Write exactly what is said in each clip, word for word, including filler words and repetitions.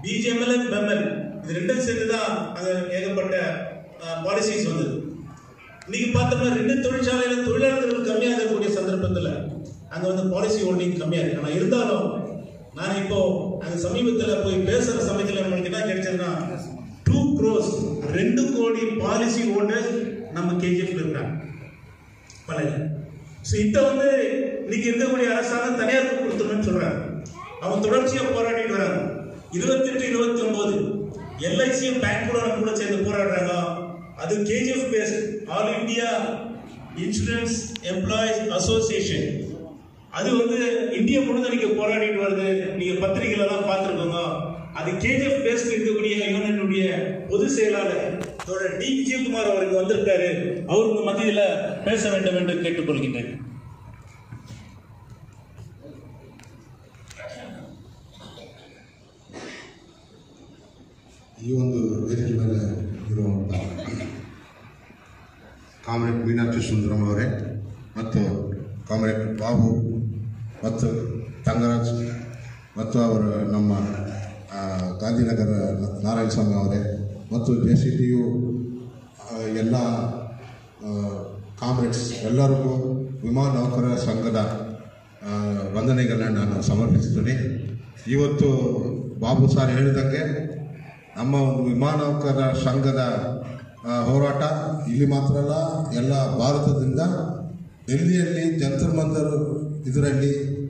BGML பெம்எல் இது ரெண்டும் சேர்ந்து தான் அங்கே ஏகப்பட்ட பாலிசிஸ் வந்தது. இன்னைக்கு பார்த்தோம்னா ரெண்டு தொழிற்சாலையில் தொழிலாளர்கள் கம்மியாக இருக்கக்கூடிய சந்தர்ப்பத்தில் அங்கே வந்து பாலிசி ஹோல்டிங் கம்மியாக இருக்கு. ஆனால் இருந்தாலும் நான் இப்போ அங்கே சமீபத்தில் போய் பேசுகிற சமயத்தில் நம்மளுக்கு என்ன கிடைச்சதுன்னா டூ க்ரோஸ் ரெண்டு கோடி பாலிசி ஹோல்டர்ஸ் நம்ம கேஜிஎஃப்ல இருக்காங்க பழைய. ஸோ இதை வந்து இன்னைக்கு இருக்கக்கூடிய அரசாங்கம் தனியாருக்கு கொடுத்துருன்னு சொல்றாங்க. அவங்க தொடர்ச்சியாக போராடிட்டு வராங்க. இருபத்தெட்டு இருபத்தி ஒன்பது எல்ஐசியும் பேங்க் கூட சேர்ந்து போராடுறாங்க. அது KGF based all India insurance employees association. அது வந்து இந்தியா முழுக்க போராடிட்டு வருது. நீங்க பத்திரிகைகள் எல்லாம் பார்த்துருக்கோங்க. அது கேஜிஎஃப் பேஸ்ட் இருக்கக்கூடிய யூனியனுடைய பொதுச் செயலாளர் டி விஜயகுமார் அவருக்கு வந்திருக்காரு. அவருக்கு மத்தியில் பேச வேண்டும் என்று கேட்டுக்கொள்கின்றேன். ಈ ಒಂದು ವೇದಿಕೆ ಮೇಲೆ ಇರುವಂಥ ಕಾಮ್ರೇಡ್ ಮೀನಾಕ್ಷಿ ಸುಂದರಂ ಅವರೇ ಮತ್ತು ಕಾಮ್ರೇಡ್ ಬಾಬು ಮತ್ತು ತಂಗರಾಜ್ ಮತ್ತು ಅವರ ನಮ್ಮ ಗಾಂಧಿನಗರ ನಾರಾಯಣ ಸ್ವಾಮಿ ಅವರೇ ಮತ್ತು ಜೆ ಸಿ ಟಿ ಯು ಎಲ್ಲ ಕಾಮ್ರೇಡ್ಸ್ ಎಲ್ಲರಿಗೂ ವಿಮಾನ ನೌಕರರ ಸಂಘದ ವಂದನೆಗಳನ್ನ ನಾನು ಸಮರ್ಪಿಸುತ್ತೇನೆ. ಇವತ್ತು ಬಾಬು ಸರ್ ಹೇಳಿದಂಗೆ ನಮ್ಮ ಒಂದು ವಿಮಾನ ನೌಕರರ ಸಂಘದ ಹೋರಾಟ ಇಲ್ಲಿ ಮಾತ್ರ ಅಲ್ಲ, ಎಲ್ಲ ಭಾರತದಿಂದ ಡೆಲ್ಲಿಯಲ್ಲಿ ಜಂತರ್ ಮಂತರ್ ಇದರಲ್ಲಿ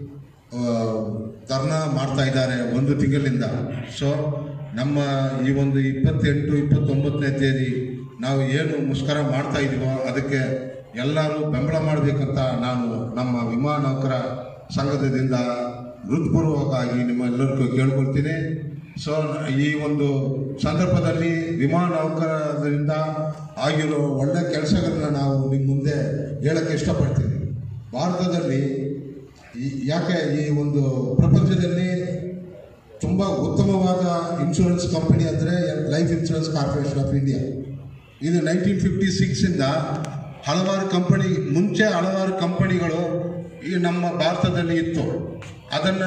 ಧರ್ನಾ ಮಾಡ್ತಾ ಇದ್ದಾರೆ ಒಂದು ತಿಂಗಳಿಂದ. ಸೊ ನಮ್ಮ ಈ ಒಂದು ಇಪ್ಪತ್ತೆಂಟು ಇಪ್ಪತ್ತೊಂಬತ್ತನೇ ತೇದಿ ನಾವು ಏನು ಮುಷ್ಕರ ಮಾಡ್ತಾ ಇದ್ದೀವೋ ಅದಕ್ಕೆ ಎಲ್ಲರೂ ಬೆಂಬಲ ಮಾಡಬೇಕಂತ ನಾನು ನಮ್ಮ ವಿಮಾನ ನೌಕರ ಸಂಘದಿಂದ ಹೃತ್ಪೂರ್ವಕವಾಗಿ ನಿಮ್ಮೆಲ್ಲರಿಗೂ ಕೇಳ್ಕೊಳ್ತೀನಿ. ಸೊ ಈ ಒಂದು ಸಂದರ್ಭದಲ್ಲಿ ವಿಮಾನ ನೌಕರರಿಂದ ಆಗಿರೋ ಒಳ್ಳೆ ಕೆಲಸಗಳನ್ನ ನಾವು ನಿಮ್ಮ ಮುಂದೆ ಹೇಳಕ್ಕೆ ಇಷ್ಟಪಡ್ತೀನಿ. ಭಾರತದಲ್ಲಿ ಯಾಕೆ ಈ ಒಂದು ಪ್ರಪಂಚದಲ್ಲಿ ತುಂಬ ಉತ್ತಮವಾದ ಇನ್ಶೂರೆನ್ಸ್ ಕಂಪನಿ ಅಂದರೆ life insurance corporation of India. ಇದು ನೈನ್ಟೀನ್ ಫಿಫ್ಟಿ ಸಿಕ್ಸಿಂದ ಹಲವಾರು ಕಂಪನಿ ಮುಂಚೆ ಹಲವಾರು ಕಂಪನಿಗಳು ಈ ನಮ್ಮ ಭಾರತದಲ್ಲಿ ಇತ್ತು. ಅದನ್ನು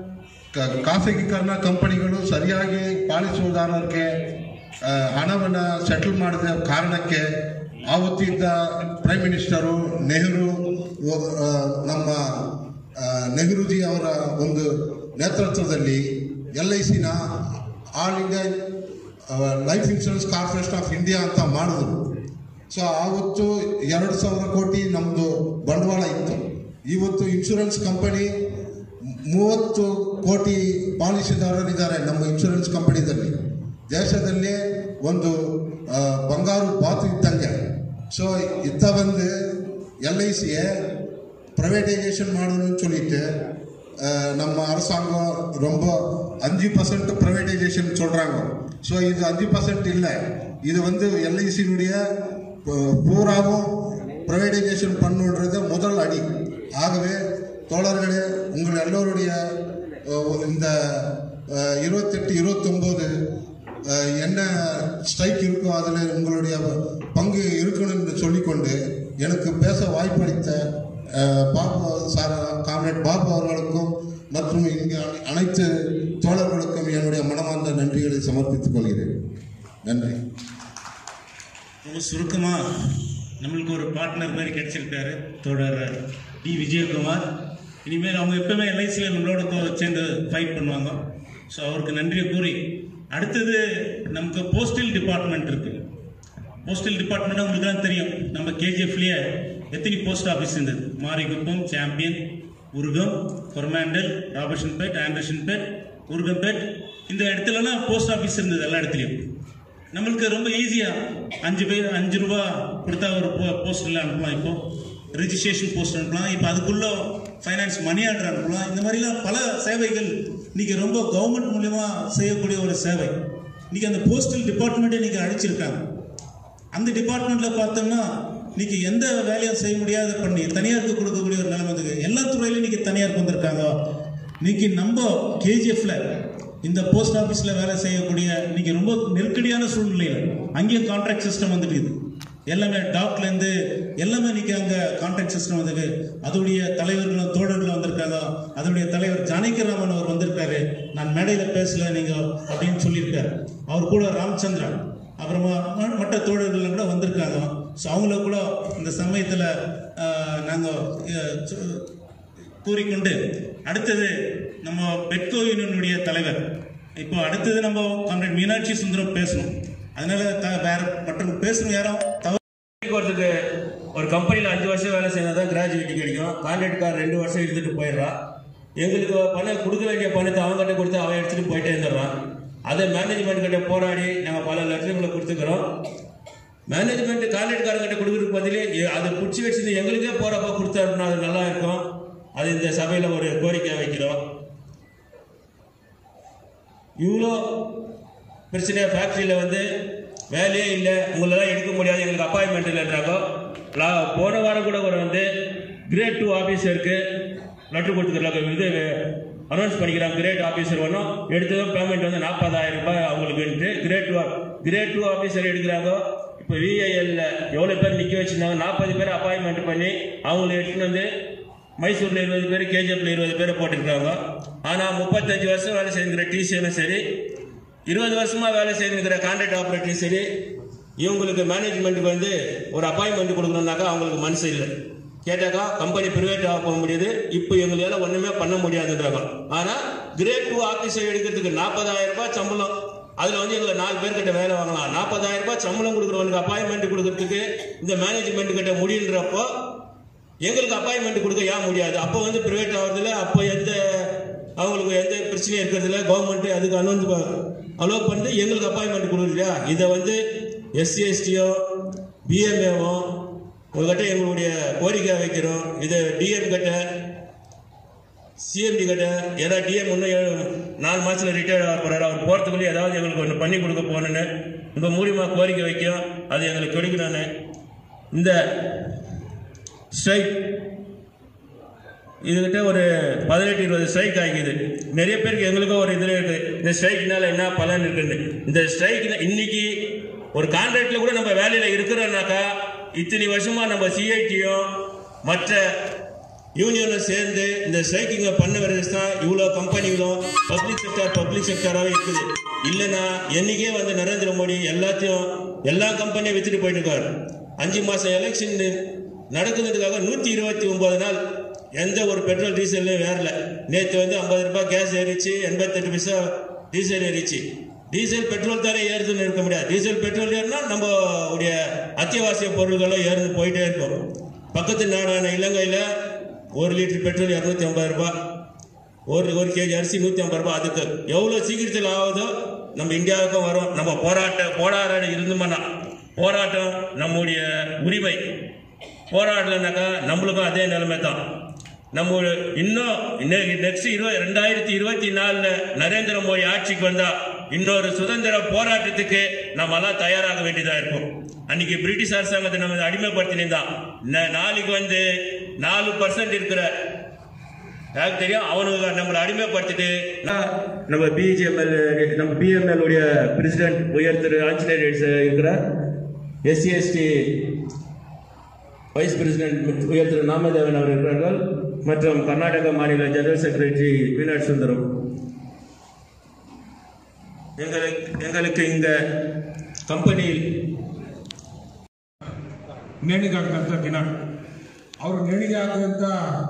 ಖಾಸಗೀಕರಣ ಕಂಪನಿಗಳು ಸರಿಯಾಗಿ ಪಾಲಿಸುವುದಾರರಿಗೆ ಹಣವನ್ನು ಸೆಟಲ್ ಮಾಡಿದ ಕಾರಣಕ್ಕೆ ಆವತ್ತಿದ್ದ ಪ್ರೈಮ್ ಮಿನಿಸ್ಟರು ನೆಹರು ನಮ್ಮ ನೆಹರೂಜಿ ಅವರ ಒಂದು ನೇತೃತ್ವದಲ್ಲಿ ಎಲ್ ಐ ಸಿನ all India life insurance corporation of India ಅಂತ ಮಾಡಿದ್ರು. ಸೊ ಆವತ್ತು ಎರಡು ಸಾವಿರ ಕೋಟಿ ನಮ್ಮದು ಬಂಡವಾಳ ಇತ್ತು. ಇವತ್ತು ಇನ್ಶೂರೆನ್ಸ್ ಕಂಪನಿ ಮೂವತ್ತು ಕೋಟಿ ಪಾಲಿಸಿದಾರರಿದ್ದಾರೆ ನಮ್ಮ ಇನ್ಶೂರೆನ್ಸ್ ಕಂಪನಿದಲ್ಲಿ. ದೇಶದಲ್ಲಿ ಒಂದು ಬಂಗಾರು ಬಾತು ಇದ್ದಂಗೆ. ಸೊ ಇತ್ತ ಬಂದು ಎಲ್ ಐ ಸಿயை ப்ரைவேட்டைசேஷன் பண்ணணும்னு சொல்லிட்டு நம்ம அரசாங்கம் ரொம்ப அஞ்சு பர்சன்ட் ப்ரைவேட்டைசேஷன் சொல்கிறாங்க. ஸோ இது அஞ்சு பர்சன்ட் இல்லை, இது வந்து எல்ஐசியினுடைய பூராவும் ப்ரைவேட்டைசேஷன் பண்ணுன்றது முதல் அடி. ஆகவே தோழர்களே, உங்கள் எல்லோருடைய இந்த இருபத்தெட்டு இருபத்தொம்போது என்ன ஸ்ட்ரைக் இருக்கோ அதில் உங்களுடைய பங்கு இருக்கணும்னு சொல்லிக்கொண்டு எனக்கு பேச வாய்ப்பளித்த பாபு சார் காம்ரேட் பாபு அவர்களுக்கும் மற்றும் இங்கே அனைத்து தோழர்களுக்கும் என்னுடைய மனமார்ந்த நன்றிகளை சமர்ப்பித்துக் கொள்கிறேன். நன்றி. ரொம்ப சுருக்கமாக நம்மளுக்கு ஒரு பார்ட்னர் மாதிரி கிடைச்சிருக்காரு தோழர் டி விஜயகுமார். இனிமேல் அவங்க எப்பவுமே எல்ஐசியில் நம்மளோட சேர்ந்து ஃபைட் பண்ணுவாங்க. ஸோ அவருக்கு நன்றியை கூறி அடுத்தது நமக்கு போஸ்டல் டிபார்ட்மெண்ட் இருக்குது. போஸ்டல் டிபார்ட்மெண்ட் உங்களுக்கு தான் தெரியும். நம்ம கேஜிஎஃப்லேயே எத்தனை போஸ்ட் ஆஃபீஸ் இருந்தது? மாரிகுப்பம், சாம்பியன், உருகம், கொரமாண்டல், ராபர்ஷன்பேட், ஆண்டர்ஷன்பேட், உருகம்பேட், இந்த இடத்துலலாம் போஸ்ட் ஆஃபீஸ் இருந்தது எல்லா இடத்துலையும். நம்மளுக்கு ரொம்ப ஈஸியாக அஞ்சு பேர் அஞ்சு ரூபா கொடுத்தா ஒரு போ போஸ்டில் அனுப்பலாம். இப்போ ரிஜிஸ்ட்ரேஷன் போஸ்ட் அனுப்பலாம். இப்போ அதுக்குள்ளே ஃபைனான்ஸ் மணி ஆர்டர் அனுப்பலாம். இந்த மாதிரிலாம் பல சேவைகள் இன்றைக்கி ரொம்ப கவர்மெண்ட் மூலயமா செய்யக்கூடிய ஒரு சேவை. இன்றைக்கி அந்த போஸ்டல் டிபார்ட்மெண்ட்டே இன்றைக்கி அழிச்சிருக்காங்க. அந்த டிபார்ட்மெண்ட்டில் பார்த்தோம்னா இன்றைக்கி எந்த வேலையும் செய்ய முடியாத பண்ணி தனியாருக்கு கொடுக்கக்கூடிய ஒரு நிலைமை வந்து எல்லா துறையிலும் இன்றைக்கி தனியாருக்கு வந்திருக்காங்க. இன்றைக்கி நம்ம கேஜிஎஃப்ல இந்த போஸ்ட் ஆஃபீஸில் வேலை செய்யக்கூடிய இன்றைக்கி ரொம்ப நெருக்கடியான சூழ்நிலையில் அங்கேயும் கான்ட்ராக்ட் சிஸ்டம் வந்துட்டு எல்லாமே டாக்லேருந்து எல்லாமே இன்னைக்கு அங்கே கான்ட்ராக்ட் சிஸ்டம் வந்தது. அதோடைய தலைவர்களும் தோழர்களும் வந்திருக்காங்க. அதோடைய தலைவர் ஜானகிராமன் அவர் வந்திருக்காரு. நான் மேடையில் பேசல நீங்கள் அப்படின்னு சொல்லியிருக்காரு. அவர் கூட ராமச்சந்திரன் அப்புறமா மற்ற தோழர்கள் கூட வந்திருக்காங்க. ஸோ அவங்கள கூட இந்த சமயத்தில் நாங்கள் கூறிக்கொண்டு அடுத்தது நம்ம பெட்கோ யூனியனுடைய தலைவர் இப்போ அடுத்தது நம்ம கான்ட்ராக்ட் மீனாட்சி சுந்தரம் பேசணும். அதனால வேற மற்ற பேசணும் யாரும் போகிறதுக்கு ஒரு கம்பெனியில் அஞ்சு வருஷம் வேலை செய்யணும் தான் கிராஜுவேட்டி கிடைக்கும். கான்ட்ராக்ட்கார் ரெண்டு வருஷம் எடுத்துகிட்டு போயிடுறான். எங்களுக்கு பணம் கொடுக்க வேண்டிய பணத்தை அவங்ககிட்ட கொடுத்து அவன் எடுத்துகிட்டு போயிட்டே இருந்துடுறான். அதை மேனேஜ்மெண்ட் கிட்ட போராடி நாங்கள் பல லட்சங்களை கொடுத்துக்கிறோம். மேனேஜ்மெண்ட் கான்ட்ராக்ட்காரங்கிட்ட கொடுக்குறதுக்கு பதிலே அதை பிடிச்சி வச்சுருந்து எங்களுக்கே போகிறப்ப கொடுத்தா அது நல்லா இருக்கும். அது இந்த சபையில் ஒரு கோரிக்கை வைக்கிறோம். இவ்வளோ பிரச்சனை ஃபேக்ட்ரியில் வந்து வேலையே இல்லை, உங்களெல்லாம் எடுக்க முடியாது, எங்களுக்கு அப்பாயின்மெண்ட் இல்லைன்றாங்க. போன வாரம் கூட ஒரு வந்து கிரேட் டூ ஆஃபீஸருக்கு லெட்டர் கொடுத்துக்கிறாங்க. இது அனௌன்ஸ் பண்ணிக்கிறாங்க. கிரேட் ஆஃபீஸர் ஒன்றும் எடுத்ததும் பேமெண்ட் வந்து நாற்பதாயிரம் ரூபாய் அவங்களுக்குன்ட்டு grade two grade two officer எடுக்கிறாங்க. இப்போ விஐஎல்ல எவ்வளோ பேர் நிற்க வச்சுருந்தாங்க, நாற்பது பேர் அப்பாயின்மெண்ட் பண்ணி அவங்களை எடுத்துன்னு வந்து மைசூரில் இருபது பேர், கேஜிஎஃப்ல இருபது பேர் போட்டிருக்காங்க. ஆனால் முப்பத்தஞ்சு வருஷம் வேலை செய்கிற டிசியும் சரி, இருபது வருஷமா வேலை செய்திருக்கிற கான்ட்ராக்ட் ஆப்ரேட்டரும் சரி, இவங்களுக்கு மேனேஜ்மெண்ட்டுக்கு வந்து ஒரு அப்பாயின்மெண்ட் கொடுக்கணும்னாக்கா அவங்களுக்கு மனசு இல்லை. கேட்டாக்கா கம்பெனி பிரைவேட் ஆக போக முடியுது, இப்போ எங்களால ஒன்றுமே பண்ண முடியாதுன்றாங்க. ஆனால் கிரேட் டூ ஆஃபீஸர் எடுக்கிறதுக்கு நாற்பதாயிரம் ரூபாய் சம்பளம், அதில் வந்து எங்களை நாலு பேர்கிட்ட வேலை வாங்கலாம். நாற்பதாயிரம் ரூபாய் சம்பளம் கொடுக்குறவனுக்கு அப்பாயின்மெண்ட் கொடுக்கறதுக்கு இந்த மேனேஜ்மெண்ட் கிட்ட முடியுன்றப்போ எங்களுக்கு அப்பாயின்மெண்ட் கொடுக்க ஏன் முடியாது? அப்போ வந்து பிரைவேட் ஆகிறதுல அப்போ எந்த அவங்களுக்கு எந்த பிரச்சனையும் இருக்கிறதுல கவர்மெண்ட் அதுக்கு அனௌன்ஸ் அலோவ் பண்ணிட்டு எங்களுக்கு அப்பாயின்மெண்ட் கொடுக்குறியா? இதை வந்து எஸ்சி எஸ்டியோ பிஎம்ஏவோ உங்ககிட்ட எங்களுடைய கோரிக்கை வைக்கிறோம். இதை டிஎம் கிட்ட சிஎம்டி கிட்ட, ஏன்னா டிஎம் இன்னும் நாலு மாதத்தில் ரிட்டையர்ட் ஆக போகிறாரு, அவர் போகிறதுக்குள்ளே ஏதாவது எங்களுக்கு ஒன்று பண்ணி கொடுக்க போகணுன்னு உங்கள் மூலியமாக கோரிக்கை வைக்கும். அது எங்களுக்கு கிடைக்கணும்னு இந்த ஸ்ட்ரைக் இதுகிட்ட ஒரு பதினெட்டு இருபது ஸ்ட்ரைக் ஆகிக்குது. நிறைய பேருக்கு எங்களுக்கும் ஒரு இதில் இருக்குது, இந்த ஸ்ட்ரைக்னால என்ன பலன் இருக்குன்னு. இந்த ஸ்ட்ரைக் இன்னைக்கு ஒரு கான்ட்ராக்ட்ல கூட நம்ம வேலையில் இருக்கிறோம்னாக்கா இத்தனை வருஷமா நம்ம சிஐடியும் மற்ற யூனியனும் சேர்ந்து இந்த ஸ்ட்ரைக்கிங்கை பண்ண வரைக்கும் தான் இவ்வளோ கம்பெனிகளும் பப்ளிக் செக்டர் பப்ளிக் செக்டராகவே இருக்குது. இல்லைன்னா என்னைக்கே வந்து நரேந்திர மோடி எல்லாத்தையும் எல்லா கம்பெனியும் வித்துட்டு போயிட்டு இருக்காரு. அஞ்சு மாதம் எலெக்ஷன் நடக்குதுக்காக நூற்றி இருபத்தி ஒன்பது நாள் எந்த ஒரு பெட்ரோல் டீசல்லையும் வேறல. நேற்று வந்து ஐம்பது ரூபாய் கேஸ் ஏறிச்சு, எண்பத்தெட்டு பைசா டீசல் ஏறிச்சு. டீசல் பெட்ரோல் தானே ஏறுதுன்னு இருக்க முடியாது. டீசல் பெட்ரோல் ஏறினா நம்ம உடைய அத்தியாவசிய பொருள்களும் ஏறுந்து போயிட்டே இருக்கும். பக்கத்து நாடான இலங்கையில் ஒரு லிட்டர் பெட்ரோல் இரநூத்தி ஐம்பது ரூபாய், ஒரு ஒரு கேஜி அரிசி நூற்றி ஐம்பது ரூபாய். அதுக்கு எவ்வளோ சீக்கிரத்தில் ஆகுதோ நம்ம இந்தியாவுக்கும் வரும். நம்ம போராட்ட போராட இருந்தோம்னா போராட்டம் நம்முடைய உரிமை, போராடலனாக்கா நம்மளுக்கும் அதே நிலைமை தான். நம்ம இன்னும் நெக்ஸ்ட் இருபது ரெண்டாயிரத்தி இருபத்தி நாலுல நரேந்திர மோடி ஆட்சிக்கு வந்தா இன்னொரு சுதந்திர போராட்டத்துக்கு நம்ம எல்லாம் தயாராக வேண்டியதா இருக்கும். அன்னைக்கு பிரிட்டிஷ் அரசாங்கத்தை நம்ம அடிமைப்படுத்தினா நாளைக்கு வந்து நாலு பர்சன்ட் இருக்கிற யாருக்கு தெரியும் அவனுக்கு நம்மளை அடிமைப்படுத்திட்டு நம்ம பிஜிஎம்எல் நம்ம பிஎம்எல் உடைய பிரசிடென்ட் உயர் திரு ஆஞ்சநேயர் இருக்கிறார், எஸ்சி எஸ்டி வைஸ் பிரசிடென்ட் உயர் திரு நாமதேவன் அவர் இருக்கிறார்கள், மற்றும் கர்நாடக மாநில ஜெனரல் செக்ரட்டரி மீனாட்சி சுந்தரம். எங்களுக்கு எங்களுக்கு இந்த கம்பெனியில் ನೇಣಿಗೆ ಹಾಕಿದಂಥ ದಿನ ಅವರು ನೇಣಿಗೆ ಹಾಕಿದಂಥ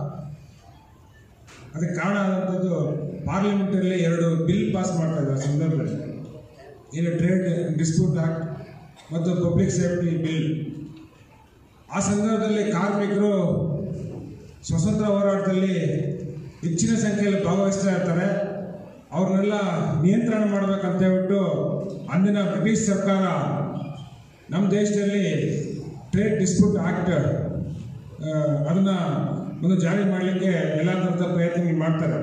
ಅದಕ್ಕೆ ಕಾರಣ ಆದಂಥದ್ದು ಪಾರ್ಲಿಮೆಂಟಲ್ಲಿ ಎರಡು ಬಿಲ್ ಪಾಸ್ ಮಾಡ್ತಾ ಇದ್ದಾರೆ ಸಂದರ್ಭದಲ್ಲಿ. ಏನು ಟ್ರೇಡ್ ಡಿಸ್ಪ್ಯೂಟ್ ಆಕ್ಟ್ ಮತ್ತು ಪಬ್ಲಿಕ್ ಸೇಫ್ಟಿ ಬಿಲ್. ಆ ಸಂದರ್ಭದಲ್ಲಿ ಕಾರ್ಮಿಕರು ಸ್ವತಂತ್ರ ಹೋರಾಟದಲ್ಲಿ ಹೆಚ್ಚಿನ ಸಂಖ್ಯೆಯಲ್ಲಿ ಭಾಗವಹಿಸ್ತಾ ಇರ್ತಾರೆ. ಅವ್ರನ್ನೆಲ್ಲ ನಿಯಂತ್ರಣ ಮಾಡಬೇಕಂತ ಹೇಳ್ಬಿಟ್ಟು ಅಂದಿನ ಬ್ರಿಟಿಷ್ ಸರ್ಕಾರ ನಮ್ಮ ದೇಶದಲ್ಲಿ ಟ್ರೇಡ್ ಡಿಸ್ಪ್ಯೂಟ್ ಆಕ್ಟ್ ಅದನ್ನು ಒಂದು ಜಾರಿ ಮಾಡಲಿಕ್ಕೆ ಎಲ್ಲ ಥರದ ಪ್ರಯತ್ನ ಮಾಡ್ತಾರೆ.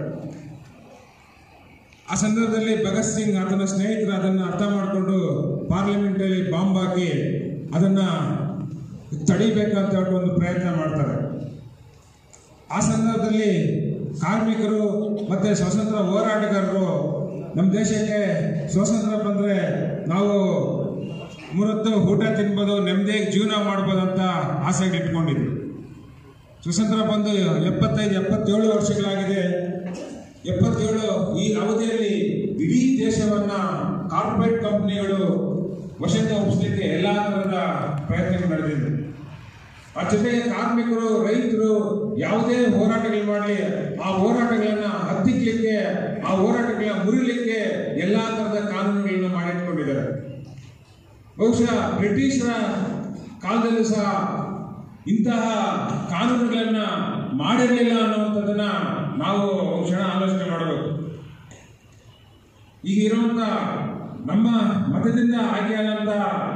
ಆ ಸಂದರ್ಭದಲ್ಲಿ ಭಗತ್ ಸಿಂಗ್ ಆತನ ಸ್ನೇಹಿತರು ಅದನ್ನು ಅರ್ಥ ಮಾಡಿಕೊಂಡು ಪಾರ್ಲಿಮೆಂಟಲ್ಲಿ ಬಾಂಬ್ ಹಾಕಿ ಅದನ್ನು ತಡಿಬೇಕಂತ ಹೇಳಿ ಒಂದು ಪ್ರಯತ್ನ ಮಾಡ್ತಾರೆ. ಆ ಸಂದರ್ಭದಲ್ಲಿ ಕಾರ್ಮಿಕರು ಮತ್ತು ಸ್ವಾತಂತ್ರ್ಯ ಹೋರಾಟಗಾರರು ನಮ್ಮ ದೇಶಕ್ಕೆ ಸ್ವಾತಂತ್ರ್ಯ ಬಂದರೆ ನಾವು ಮೂರೊತ್ತು ಊಟ ತಿನ್ಬೋದು, ನೆಮ್ಮದಿಯಾಗಿ ಜೀವನ ಮಾಡ್ಬೋದು ಅಂತ ಆಸೆಗಳು ಇಟ್ಕೊಂಡಿದ್ರು. ಸ್ವತಂತ್ರ ಬಂದು ಎಪ್ಪತ್ತೈದು ಎಪ್ಪತ್ತೇಳು ವರ್ಷಗಳಾಗಿದೆ. ಎಪ್ಪತ್ತೇಳು ಈ ಅವಧಿಯಲ್ಲಿ ಇಡೀ ದೇಶವನ್ನ ಕಾರ್ಪೊರೇಟ್ ಕಂಪನಿಗಳು ವಶಕ್ಕೆ ಒಪ್ಪಿಸಲಿಕ್ಕೆ ಎಲ್ಲಾ ತರಹದ ಪ್ರಯತ್ನಗಳು ನಡೆದಿದೆ. ಆ ಜೊತೆಗೆ ಕಾರ್ಮಿಕರು, ರೈತರು ಯಾವುದೇ ಹೋರಾಟಗಳು ಮಾಡಲಿ ಆ ಹೋರಾಟಗಳನ್ನ ಹತ್ತಿಕ್ಕಲಿಕ್ಕೆ, ಆ ಹೋರಾಟಗಳನ್ನ ಮುರಿಲಿಕ್ಕೆ ಎಲ್ಲಾ ತರಹದ ಕಾನೂನುಗಳನ್ನ ಮಾಡಿಟ್ಕೊಂಡಿದ್ದಾರೆ. ಬಹುಶಃ ಬ್ರಿಟಿಷರ ಕಾಲದಲ್ಲೂ ಸಹ ಇಂತಹ ಕಾನೂನುಗಳನ್ನ ಮಾಡಿರಲಿಲ್ಲ ಅನ್ನುವಂಥದ್ದನ್ನ ನಾವು ಕ್ಷಣ ಆಲೋಚನೆ ಮಾಡಬೇಕು. ಈಗ ಇರುವಂತ ನಮ್ಮ ಮತದಿಂದ ಆಯ್ಕೆಯಾದಂತ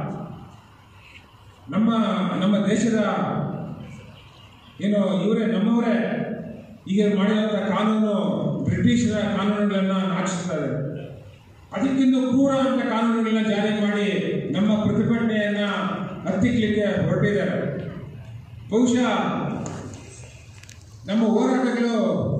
ನಮ್ಮ ನಮ್ಮ ದೇಶದ ಏನು ಇವರೇ ನಮ್ಮವರೇ ಈಗ ಮಾಡಿದಂಥ ಕಾನೂನು ಬ್ರಿಟಿಷರ ಕಾನೂನುಗಳನ್ನ ನಾಚಿಸ್ತಾರೆ. ಅದಕ್ಕಿಂತ ಕ್ರೂರ ಅಂತ ಕಾನೂನುಗಳನ್ನ ಜಾರಿ ಮಾಡಿ ನಮ್ಮ ಪ್ರತಿಭಟನೆಯನ್ನ ಹತ್ತಿಕ್ಕಲಿಕ್ಕೆ ಹೊರಟಿದ್ದಾರೆ. ಬಹುಶಃ ನಮ್ಮ ಹೋರಾಟಗಳು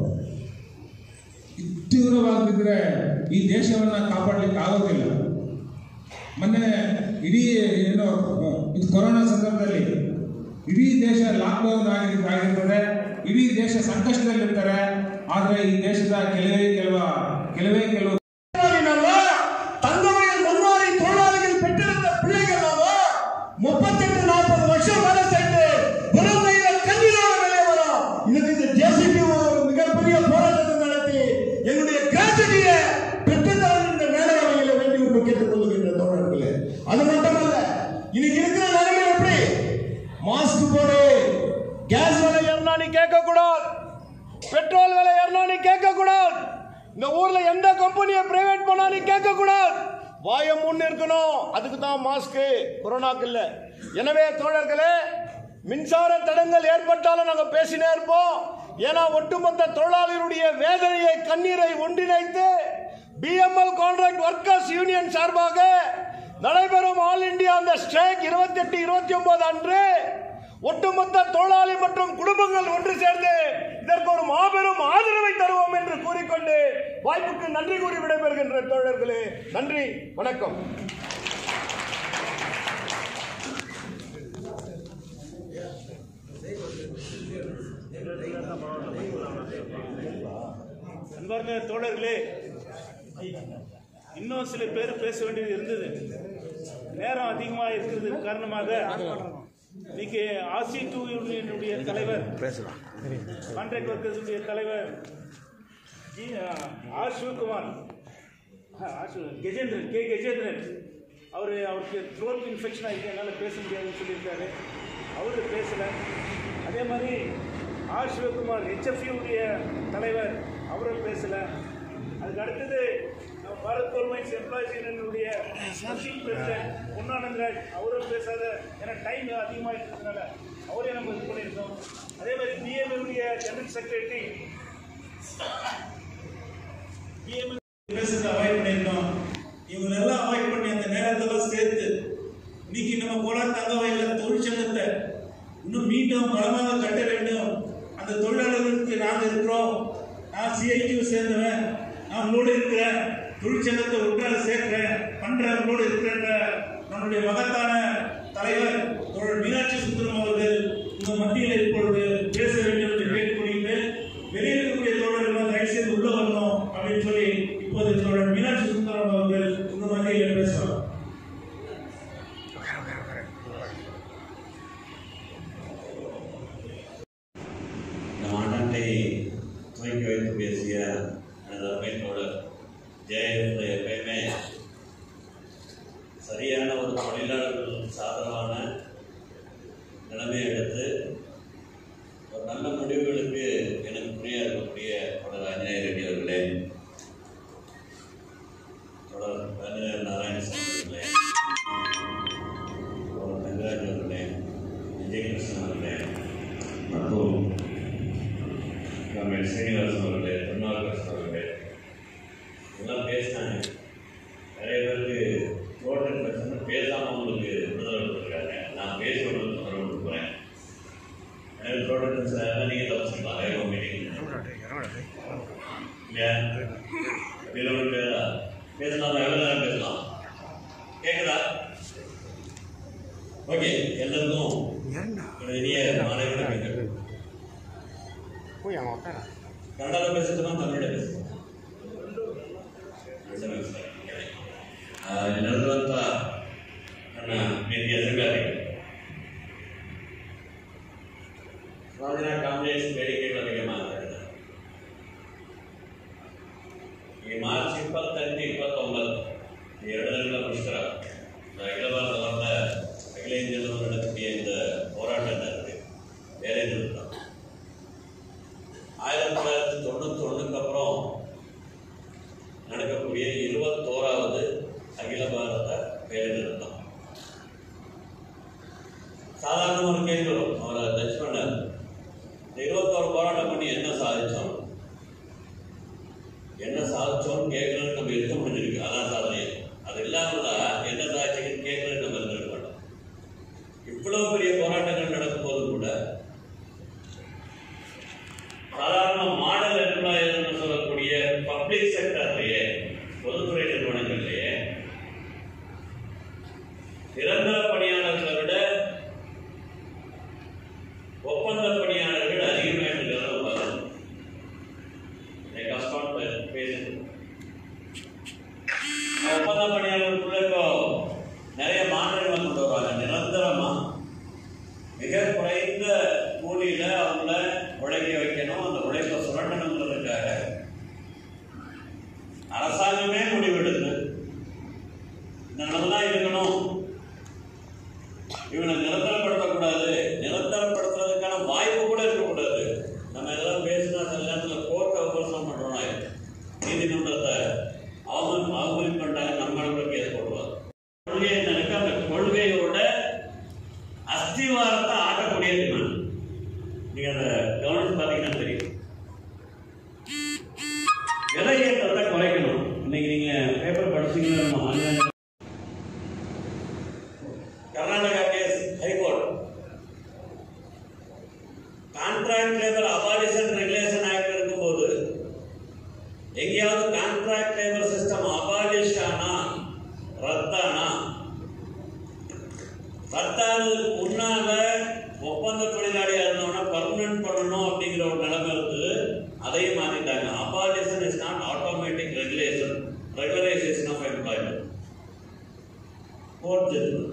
ತೀವ್ರವಾಗಿದ್ದರೆ ಈ ದೇಶವನ್ನ ಕಾಪಾಡಲಿಕ್ಕೆ ಆಗೋದಿಲ್ಲ. ಮೊನ್ನೆ ಇಡೀ ಏನು ಇದು ಕೊರೋನಾ ಸಂದರ್ಭದಲ್ಲಿ ಇಡೀ ದೇಶ ಲಾಕ್ಡೌನ್ ಆಗಿರ್ತದೆ, ಇಡೀ ದೇಶ ಸಂಕಷ್ಟದಲ್ಲಿರ್ತಾರೆ. ಆದರೆ ಈ ದೇಶದ ಕೆಲವೇ ಕೆಲವ ಕೆಲವೇ ಕೆಲವು முப்பத்தெட்டு நாற்பது வருஷம் வேலை செய்து புறந்தையில கண்ணீரோட வெளியே இதுக்கு ஜேசிபி ஒரு மிகப்பெரிய போராட்டத்தை நடத்தி எங்களுடைய கிராஜுவிட்டியை பெற்றுத்தான் இந்த மேலவரையில வேண்டி ஒன்று கேட்டுக் கொள்ளுகின்ற தோழர்களே. அது மட்டுமல்ல, இன்னைக்கு இருக்கிற நிலைமை எப்படி? மாஸ்க் போடு, கேஸ் விலை ஏறினா நீ கேட்க கூடாது, பெட்ரோல் விலை ஏறினா நீ கேட்க கூடாது, இந்த ஊர்ல எந்த கம்பெனியை பிரைவேட் பண்ணா நீ கேட்க கூடாது, வாயம் முன்னு இருக்கணும். அதுக்கு தான் மாஸ்க், கொரோனாக்கு இல்ல. எனவே தோழர்களே, மின்சார தடங்கள் ஏற்பட்டாலும் நாங்கள் பேசினே இருப்போம். ஏன்னா ஒட்டுமொத்த தொழிலாளர்களுடைய வேதனையை, கண்ணீரை ஒன்றிணைத்து பிஎம்எல் கான்ட்ராக்ட் ஒர்க்கர்ஸ் யூனியன் சார்பாக நடைபெறும் ஆல் இந்தியா அந்த ஸ்ட்ரைக் இருபத்தி எட்டு இருபத்தி ஒன்பது அன்று ஒட்டுமொத்த தொழிலாளி மற்றும் குடும்பங்கள் ஒன்று சேர்ந்து இதற்கு ஒரு மாபெரும் ஆதரவை தருவோம் என்று கூறிக்கொண்டு வாய்ப்புக்கு நன்றி கூறி விடைபெறுகின்ற தோழர்களே, நன்றி, வணக்கம். அன்பார்ந்த தோழர்களே, இன்னும் சில பேர் பேச வேண்டியது இருந்தது. நேரம் அதிகமாக இருக்கிறது காரணமாக இன்னைக்கு ஆர்சி டூ யூனியனுடைய தலைவர், கான்ட்ராக்ட் ஒர்க்கர்ஸுடைய தலைவர் ஆர் சிவகுமார், கஜேந்திரன் கே கஜேந்திரன் அவர் அவருக்கு த்ரோட் இன்ஃபெக்ஷன் ஆகிட்டு என்னால் பேச முடியாதுன்னு சொல்லியிருக்காரு. அவரு பேசலை. அதே மாதிரி ஆர் சிவகுமார் ஹெச்எஃப்யூடைய தலைவர், அவரும் பேசலை. அதுக்கு அடுத்தது பாரத் கவர்மெண்ட்ஸ் எம்ப்ளாயிஸ் யூனியனுடைய பிரசிடென்ட் பொன்னானந்தராஜ், அவரும் பேசாத, ஏன்னா டைம் அதிகமாக இருக்கிறதுனால அவரே நம்ம இது பண்ணியிருக்கோம். அதே மாதிரி பிஎம்ஏடைய ஜெனரல் செக்ரட்டரி பிஎம்ஏ பேசுறதை அவாய்ட் பண்ணியிருக்கோம். இவங்களெல்லாம் அவாய்ட் பண்ணி அந்த நேரத்தெல்லாம் சேர்த்து இன்னைக்கு நம்ம கோலார் தங்க வயலில் தொழிற்சங்கத்தை இன்னும் மீண்டும் பலமாக கட்ட வேண்டும். அந்த தொழிலாளர்களுக்கு நாங்கள் இருக்கிறோம், நான் சிஐடியூ சேர்ந்தவன், நான் உங்களோடு இருக்கிறேன், தொழிற்சங்கத்தை உட்கார சேர்க்கிறேன், பண்றவங்களோடு இருக்கிறேன்ற நம்முடைய மகத்தான தலைவர் தோழர் மீனாட்சி சுந்தரம் அவர்கள் இந்த மத்தியில் இப்பொழுது பேச வேண்டும் என்று கேட்டுக்கொண்டு, வெளியே இருக்கக்கூடிய தோழர்கள் தயவு செய்து உள்ள வரணும் அப்படின்னு சொல்லி இப்போது தோழர் மீனாட்சி சுந்தரம் அவர்கள் இந்த மத்தியில் பேசுவார். மாநாட்டை துவக்கி வைத்து பேசிய தோழர் ஜெயரம் எப்பயுமே சரியான ஒரு தொழிலாளர்களுக்கு சாதகமான நிலைமையை எடுத்து ஒரு நல்ல முடிவுகளுக்கு எனக்கு துணையாக இருக்கக்கூடிய தொடர் ஆஞ்சநேய ரெட்டி அவர்களே, தொடர் நாராயண சுவாமி அவர்களே, தொடர் தங்கராஜ் அவர்களே, விஜயகிருஷ்ணன் அவர்களே மற்றும் ரமேஷ் ஸ்ரீனிவாசன் அவர்களே, பொன்னார்கிருஷ்ணன் அவர்களே எல்லாம் பேசினாங்க. நிறைய பேருக்கு ரோட்டல் பிரச்சனை பேசாமல் அவங்களுக்கு விடுதலை கொடுத்துருக்காங்க. நான் பேசி விடுறது தொடர்பு கொடுக்குறேன். எனக்கு ரோட்டல் பிரச்சனை நீங்கள் தப்பிச்சுக்கலாம். வேறு மீட்டிங் இல்லையா? இதில் பேசலாம், எவ்வளோ நேரம் பேசலாம்? கேட்குதா? ஓகே, எல்லாருக்கும் இனிய மாலை வணக்கங்கள். கன்னடால பேசுறதுமா தமிழ்ல பேசுறேன். ನಡೆದಂತ ನನ್ನ ಪ್ರೀತಿಯ ಸಂಗಾತಿಗಳು, ಸ್ವಾಧೀನ ಕಾಂಗ್ರೆಸ್ ಬೇಡಿಕೆಗಳ ಬಗ್ಗೆ ಮಾತನಾಡಿದ್ದಾರೆ. ಈ ಮಾರ್ಚ್ ಇಪ್ಪತ್ತೆಂಟು ಇಪ್ಪತ್ತೊಂಬತ್ತು ಎರಡು ದಿನಗಳ ಮುಷ್ಕರ ಅಖಿಲ ಭಾರತ அகில இந்திய அளவில் நடத்திய இந்த போராட்டம் நடந்தது வேற எதுவும் தான். ஆயிரத்தி தொள்ளாயிரத்தி தொண்ணூத்தி ஒண்ணுக்கு அப்புறம் நடக்கக்கூடிய இருபத்தோராவது அகில பாரத வேலை நிறுத்தம். சாதாரண ஒரு கேள்வி வரும், அவரை டச் பண்ணார். இந்த இருபத்தோரு போராட்டம் பண்ணி என்ன சாதிச்சோம் என்ன சாதிச்சோம்னு கேட்கணும்னு நம்ம இருக்க முடிஞ்சிருக்கு. அதான் சாதனை. அது இல்லாமல் என்ன சாதிச்சுன்னு கேட்கணும்னு நம்ம இருந்திருக்க மாட்டோம். இவ்வளவு பெரிய போராட்டங்கள் நடக்கும் போது கூட சாதாரண மாடல் எம்ப்ளாயர்ஸ் சொல்லக்கூடிய பப்ளிக் செக்டர்லயே, பொதுத்துறை நிறுவனங்கள்லயே நிரந்தர பணியாளர்களை விட ஒப்பந்த பணியாளர்கள் அதிகமாக இருக்கிறத கஷ்டம் பேசுது. ஒப்பந்த பணியாளர்களுக்குள்ள இப்போ நிறைய மாற்றங்களை கொண்டு வருவாங்க. நிரந்தரமா மிக குறைந்த கூலியில அவங்கள உழைக்க வைக்கணும், அந்த உழைப்பை சுரண்டணுங்கிறதுக்காக அரசாங்கமே முடிவெடுத்து இந்த நிலைமைதான் இருக்கணும், இவனை நிரந்தரப்படுத்தக்கூடாது, நிரந்தரப்படுத்துறதுக்கான வாய்ப்பு கூட இருக்கக்கூடாது. நம்ம இதெல்லாம் பேசினா சில நேரத்தில் கோர்ட்டை விமர்சனம் பண்றோம், நீதிமன்றத்தை அவங்க அவமதிப்பு பண்ணிட்டாங்க, நம்மளுக்கு கேஸ் போடுவாங்க. கொள்கை எனக்கு அந்த கொள்கையோட அஸ்திவாரத்தை ஆட்டக்கூடியது. நீங்க அந்த கவனிச்சு பார்த்தீங்கன்னா தெரியும். விலையேற்றத்தை குறைக்கணும். இன்னைக்கு நீங்க பேப்பர் படிச்சீங்கன்னா Karnataka case high court contract labour abolition regulation act இருக்கும்போது எங்கேயாவது கான்ட்ராக்ட் லேபர் சிஸ்டம் அபாலிஷ் ஆனா ரத்தானா ரத்தானதுக்கு முன்னால ஒப்பந்த தொழிலாளியா இருந்தவனா பர்மனன்ட் பண்ணணும் அப்படிங்கிற ஒரு நிலைமை இருந்து அதையும் மாத்திட்டாங்க. Abolition is not automatic regulation, regularisation of employment. Court judgment.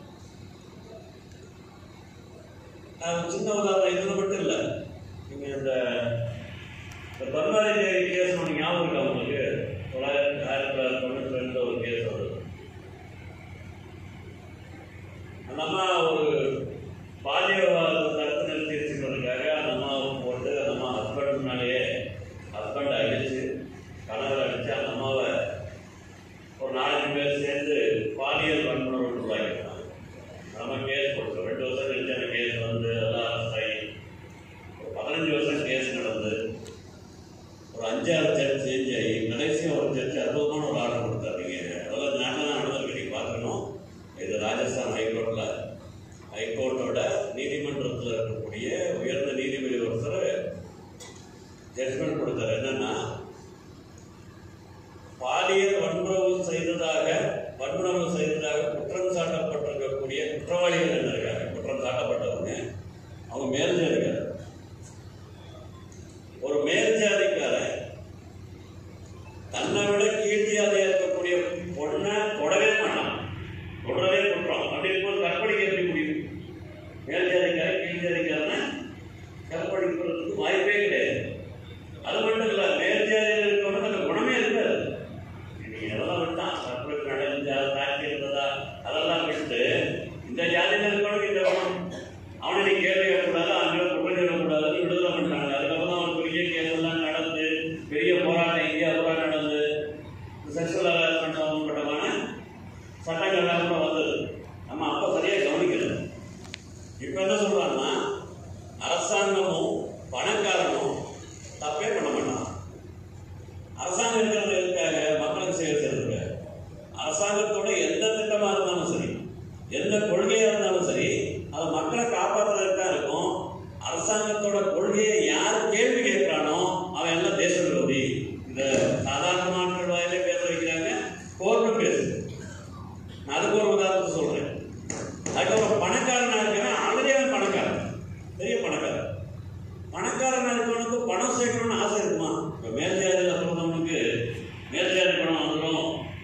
சின்ன உதாரணம் இதுல மட்டும் இல்ல, நீங்க இந்த பர்வாரி தேவி கேஸ் ஒன்று ஞாபகம் இருக்கா உங்களுக்கு? தொள்ளாயிரத்தி ஆயிரத்தி தொள்ளாயிரத்தி தொண்ணூத்தி ரெண்டு ஒரு கேஸ் வருது. அந்த அம்மா ஒரு பாலிய தடுத்து நிறுத்திருச்சுக்கிறதுக்காக அந்த அம்மாவை போட்டு அந்த அம்மா ஹஸ்பண்ட் முன்னாலேயே ஹஸ்பண்ட் அடிச்சு கணவர் அடிச்சு அந்த அம்மாவை ஒரு நாலஞ்சு பேர் சேர்ந்து பாலியல் வன்முறை உருவாக்கிட்டாங்க. நம்ம கேஸ் போட்டோம். ரெண்டு வருஷம் கழிச்சு அந்த கேஸ் வந்து எல்லாம் அரெஸ்ட் ஆகி ஒரு பதினஞ்சு வருஷம் கேஸ் நடந்து ஒரு அஞ்சாறு ஜட்ஜ் சேஞ்ச் ஆகி கடைசியாக ஒரு ஜட்ஜ் அற்புதமான ஒரு ஆர்டர் கொடுத்தாருங்க. அதெல்லாம் நாட்டில் தான் நடந்திருக்கு, நீங்கள் பார்க்கணும். இது ராஜஸ்தான் ஹைகோர்ட்ல ஹைகோர்ட்டோட நீதிமன்றத்தில் இருக்கக்கூடிய உயர்ந்த நீதிபதி ஒருத்தர் ஜட்ஜ்மெண்ட் கொடுத்தார். என்னன்னா, பாலியல் வன்புணர்வு செய்ததாக வன்புணர்வு செய்ததாக குற்றம் சாட்டப்பட்டிருக்கக்கூடிய குற்றவாளிகள் என்ன இருக்காங்க, குற்றம் சாட்டப்பட்டவங்க அவங்க மேல் ஜாதிக்காரர். ஒரு மேல் ஜாதிக்காரன் தன்னை விட கீழ் ஜாதியா இருக்கக்கூடிய பொண்ணை தொடவே மாட்டான், தொடரவே குற்றம். அப்படி இருக்கும்போது கற்பழிக்க எப்படி முடியும்? மேல் ஜாதிக்காரன் கீழ் ஜாதிக்காரனை கற்பழிக்கிறதுக்கு வாய்ப்பே கிடையாது. அது மட்டும் இல்லை, மேல் ஜாதியில் இருக்கவனுக்கு அந்த குணமே இருக்காது. நீங்க எதெல்லாம் விட்டான் கற்பழிப்பு நடந்தா தாக்கி இருந்ததா அதெல்லாம் விட்டு இந்த ஜாதியில் இருக்கவனுக்கு இந்த குணம், அவனை நீ கேள்வி கேட்கக்கூடாது, அங்கே குற்றம் சொல்லக்கூடாதுன்னு விடுதலை பண்ணிட்டாங்க. அதுக்கப்புறம் அவன் பெரிய கேஸ் எல்லாம் நடந்து பெரிய போராட்டம் இந்தியா பூரா நடந்து செக்ஷுவல் ஹராஸ்மெண்ட் சம்பந்தப்பட்டமான சட்டங்கள்லாம் கூட வந்தது. நம்ம அப்போ சரியாக கவனிக்கிறது. இப்போ என்ன சொல்றாங்கன்னா, அரசாங்கமும் பணக்காரனும் தப்பே பண்ண மாட்டான். அரசாங்கம் இருக்கிறது எதுக்காக? மக்களுக்கு சேவை செய்யறதுக்கு. அரசாங்கத்தோட எந்த திட்டமா இருந்தாலும் சரி, எந்த கொள்கையா இருந்தாலும் சரி, அதை மக்களை காப்பாற்றுறதுக்காக இருக்கும். அரசாங்கத்தோட கொள்கையை யார் கேள்வி கேட்கிறானோ அவன் எல்லாம் தேச விரோதி. இந்த சாதாரண மக்கள் வாயிலே பேச வைக்கிறாங்க, கோர்ட்டு பேசுது. நான் அதுக்கு ஒரு உதாரணத்தை சொல்றேன். அதுக்கப்புறம்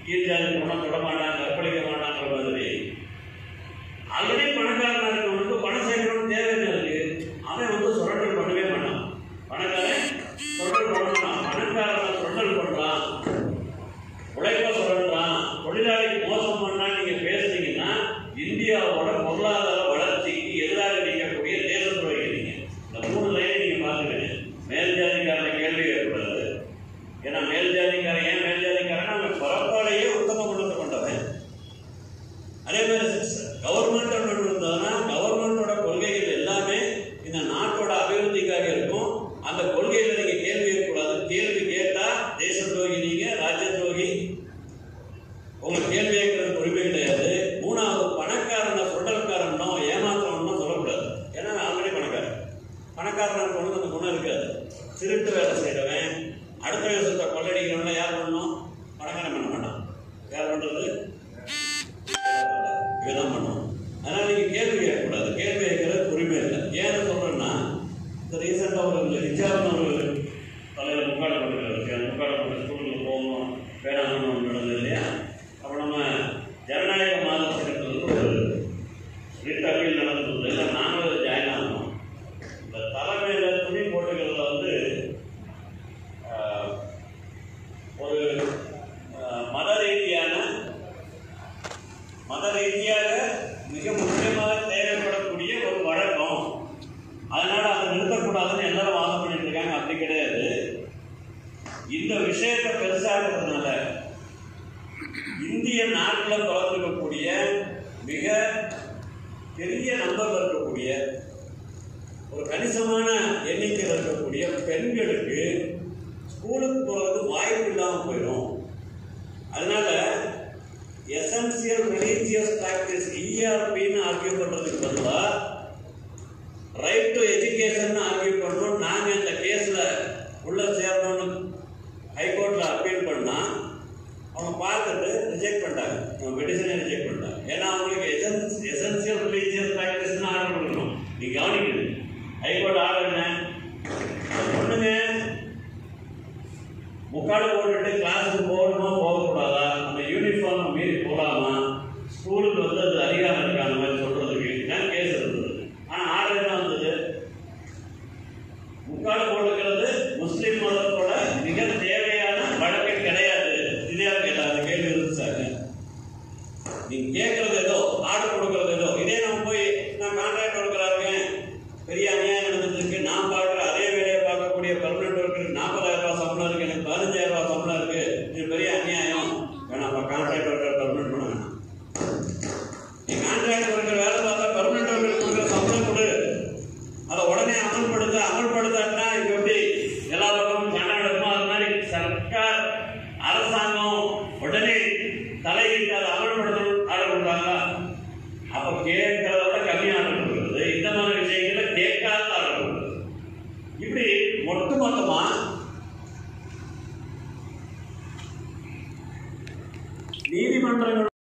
கீழ் ஜாதி பணம் தொட மாட்டாங்க, கற்பழிக்க மாட்டாங்கிற மாதிரி. ஆல்ரெடி பணக்காரனா இருக்கவனுக்கு பணம் சேர்க்கணும்னு தேவைன்னு இருக்கு, அவன் வந்து சுரண்டல் பண்ணவே மாட்டான். பணக்காரன் சுரண்டல் பண்ண மாட்டான். பணக்காரனை சுரண்டல் பண்றான், உழைப்ப சுரண்டான், தொழிலாளிக்கு மோசம் பண்ணா நீங்க பேசுனீங்கன்னா இந்தியாவோட பொருளாதார வளர்ச்சிக்கு எதிராக நிற்கக்கூடிய தேச துறைகள். நீங்க இந்த மூணு லைனை நீங்க பாத்துக்கணும். மேல் ஜாதிக்காரனை கேள்வி கேட்கக்கூடாது. ஏன்னா மேல் ஜாதிக்காரன் ஏன் மேல் ஜாதிக்காரன் அவன் பரப்பாடையே உத்தம குணத்தை கொண்டவன். அதே மாதிரி கவர்மெண்ட் இருந்ததுன்னா கவர்மெண்டோட கொள்கைகள் எல்லாமே இந்த நாட்டோட அபிவிருத்திக்காக இருக்கும். அந்த கொள்கையில நீங்க கேள்வி கேட்கக்கூடாது. கேள்வி கேட்டா தேச துரோகி, நீங்க ராஜ்ய துரோகி. உங்களுக்கு கேள்வி கேட்கறது உரிமை கிடையாது. மூணாவது, பணக்காரன சுரண்டல்காரனோ ஏமாற்றவனோ சொல்லக்கூடாது. ஏன்னா ஆல்ரெடி பணக்காரன். பணக்காரன் கொண்டு அந்த குணம் இருக்காது. திருட்டு வேலை செய்யறவன், அடுத்த விஷயத்தை கொள்ளடிக்கிறவன யார் பண்ணணும்? பணக்காரன் பண்ண மாட்டான். யார் பண்றது? இவதான் பண்ணுவோம். அதனால நீங்க கேள்வி கேட்கக்கூடாது. கேள்வி கேட்கறது உரிமை இல்லை. ஏன்னு சொல்றேன்னா, இந்த ரீசெண்டா ஒரு நிஜாம் ஒரு தலைவர் முக்காடு பண்ணுறாரு. முக்காடு பண்ண ஸ்கூலுக்கு போகணும் வேணாம்னு ஒன்று நடந்தது இல்லையா? அப்போ நம்ம ஜனநாயக மாதத்திற்கு ஒரு ரிட் அப்பீல் நடந்தது இல்லை, நாங்களும் அதை ஜாயின் ஆகணும். இந்த தலைமையில் துணி போட்டுக்கிறதுல வந்து ஒரு மத ரீதியான மத ரீதியாக மிக முக்கியமாக தேவைப்படக்கூடிய ஒரு வழக்கம். அதனால அதை நிறுத்தக்கூடாதுன்னு எல்லாரும் வாதம் பண்ணிட்டு இருக்காங்க. அப்படி கிடையாது. இந்த விஷயத்தை பெருசாகிறதுனால இந்திய நாட்டில் கலந்துக்கக்கூடிய மிக பெரிய நம்பர் இருக்கக்கூடிய ஒரு கணிசமான எண்ணிக்கையில் இருக்கக்கூடிய பெண்களுக்கு ஸ்கூலுக்கு போகிறது வாய்ப்பு இல்லாமல் போயிடும். அதனால எசென்சியல் ரிலீஜியஸ் பிராக்டிஸ் இஆர்பின்னு ஆர்கியூ பண்றதுக்கு பதிலாக ரைட் டு எஜுகேஷன் ஆர்கியூ பண்ணணும். நாங்கள் இந்த கேஸில் உள்ள சேரணும்னு ஹைகோர்ட்ல அப்பீல் பண்ணா அவங்க பார்த்துட்டு ரிஜெக்ட் பண்ணிட்டாங்க. அவங்க மெடிசனை ரிஜெக்ட் பண்ணிட்டாங்க. ஏன்னா அவங்களுக்கு எசென்சியல் ரிலீஜியஸ் பிராக்டிஸ்னு ஆர்டர் பண்ணணும். நீங்க கவனிக்கணும். ஹைகோர்ட் ஆர்டர் என்ன? பொண்ணுங்க முக்காடு போட்டுட்டு கிளாஸுக்கு போகணுமா போகக்கூடாதா, அந்த யூனிஃபார்ம் மீறி போகலாமா, ஸ்கூலுக்கு வந்து அது அதிகாரம் இருக்கா அந்த மாதிரி சொல்றதுக்கு தான் கேஸ் இருந்தது. ஆனால் ஆர்டர் என்ன வந்தது? முக்காடு போட்டுக்கிறது முஸ்லீம் மதத்தோட மிக தேவையான வழக்கு கிடையாது. இதே கேட்டாங்க கேள்வி இருந்துச்சாங்க. நீங்க கேட்கறது ஏதோ, ஆர்டர் கொடுக்கறது ஏதோ. இதே நம்ம போய் நான் கான்ட்ராக்ட் ஒர்க்கராக பெரிய அநியாயம் நடந்துருக்கு, நான் பார்க்குற அதே வேலையை பார்க்கக்கூடிய பர்மனெண்ட் ஒர்க்கருக்கு நாற்பதாயிரம் ரூபாய் சம்பளம் இருக்கு, எனக்கு பதினஞ்சாயிரம் ரூபாய் சம்பளம் இருக்கு, இது பெரிய அநியாயம், வேணாம் கான்ட்ராக்ட் ஒர்க்கர் பர்மனெண்ட் பண்ண வேணாம். நீ கான்ட்ராக்ட் ஒர்க்கர் வேலை பார்த்தா பர்மனெண்ட் ஒர்க்கர் கொடுக்குற சம்பளம் கொடு, அதை உடனே அமல்படுத்த அமல்படுத்தாட்டினா இது எப்படி எல்லா பக்கமும் சண்டை நடக்குமோ அது மாதிரி சர்க்கார் அரசாங்கம் உடனே தலையிட்டு அதை அமல்படுத்தணும் ஆர்டர் கொடுத்தாங்க. அப்ப கேட்கறத விட கம்மியாக ஆர்டர் கொடுக்குறது, இந்த மாதிரி விஷயங்களை கேட்காத ஆர்டர் கொடுக்குறது, இப்படி ஒட்டு மொத்தமா நீதிமன்றங்கள்